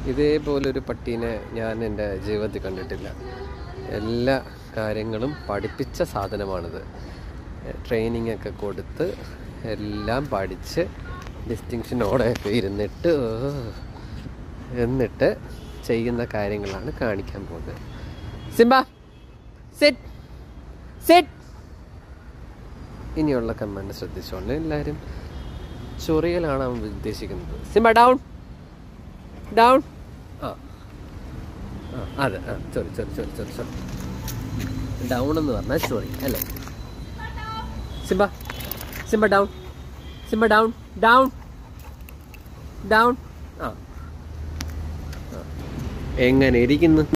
ഇതേപോലൊരു പട്ടീനെ ഞാൻ എൻ്റെ ജീവിതത്തിൽ കണ്ടിട്ടില്ല. എല്ലാ കാര്യങ്ങളും പഠിപ്പിച്ച സാധനമാണിത്. ട്രെയിനിങ് ഒക്കെ കൊടുത്ത് എല്ലാം പഠിച്ച് ഡിസ്റ്റിങ്ഷനോടെയൊക്കെ ഇരുന്നിട്ട് എന്നിട്ട് ചെയ്യുന്ന കാര്യങ്ങളാണ് കാണിക്കാൻ പോകുന്നത്. Simba sit sit. ഇനിയുള്ള കമാൻഡ് ശ്രദ്ധിച്ചോണ്ട് എല്ലാവരും. ചൊറിയലാണ് അവൻ ഉദ്ദേശിക്കുന്നത്. Simba down down. അതെ ചൊറി ചൊറി ചൊറി ചൊറി ചൊറി. ഡൗൺ എന്ന് പറഞ്ഞാൽ ചൊറി അല്ലേ? Simba Simba down Simba down down down. എങ്ങനെ ഇരിക്കുന്നു?